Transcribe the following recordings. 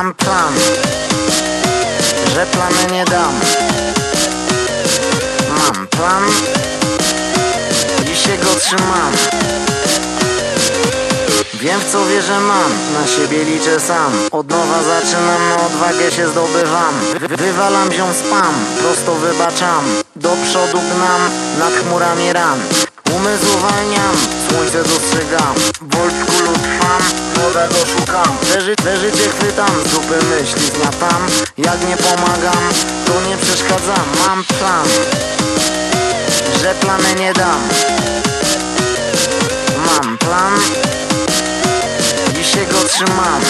Mam plan, że plany nie dam. Mam plan, dziś się go trzymam. Wiem, w co wierzę, mam, na siebie liczę sam. Od nowa zaczynam, na odwagę się zdobywam. Wywalam ziom spam, prosto wybaczam. Do przodu gnam, nad chmurami ran. Umysł uwalniam, słońce dostrzegam. W oldschoolu trwam, nowego szukam. Te życie chwytam, z dupy myśli zmiatam. Jak nie pomagam, to nie przeszkadzam. Mam plan, że plany nie dam. Mam plan, dziś się go trzymam.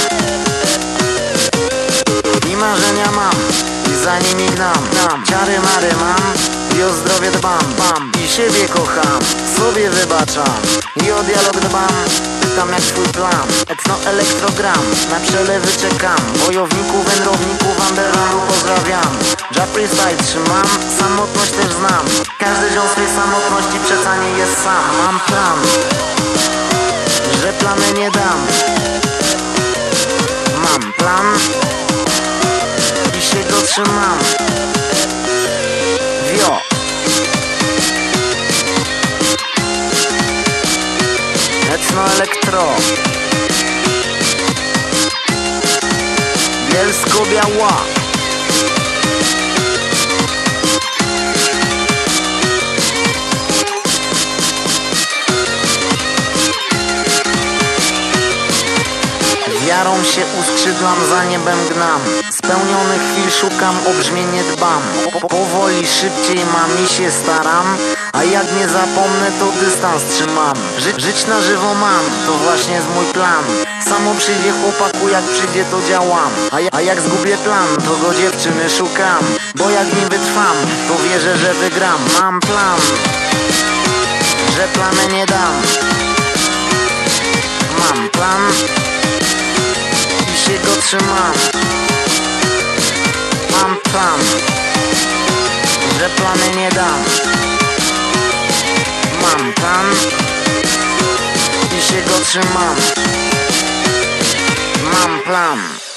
I marzenia mam, i za nimi gnam. Ciary mary mam, i o zdrowie dbam. I siebie kocham, sobie wybaczam. I o dialog dbam, pytam jak twój plan. Etno-elektrogram, na przelewy czekam. Wojowników, wędrowników, undergroundu pozdrawiam. Freestyle trzymam, samotność też znam. Każdy ziom swej samotności przeca nie jest sam. Mam plan, że plany nie dam. Mam plan i się go trzymam. Wio. Etno-elektro, Bielsko-Biała. Wiarą się uskrzydlam, za niebem gnam. Spełnionych chwil szukam, o brzmienie dbam. Powoli, szybciej mam i się staram. A jak nie zapomnę, to dystans trzymam. Żyć na żywo mam, to właśnie jest mój plan. Samo przyjdzie chłopaku, jak przyjdzie to działam. A jak zgubię plan, to go dziewczyny szukam. Bo jak nie wytrwam, to wierzę, że wygram. Mam plan, że plany nie dam. Mam plan, się go trzymam. Mam plan, że plany nie dam. Mam plan i się go trzymam. Mam plan.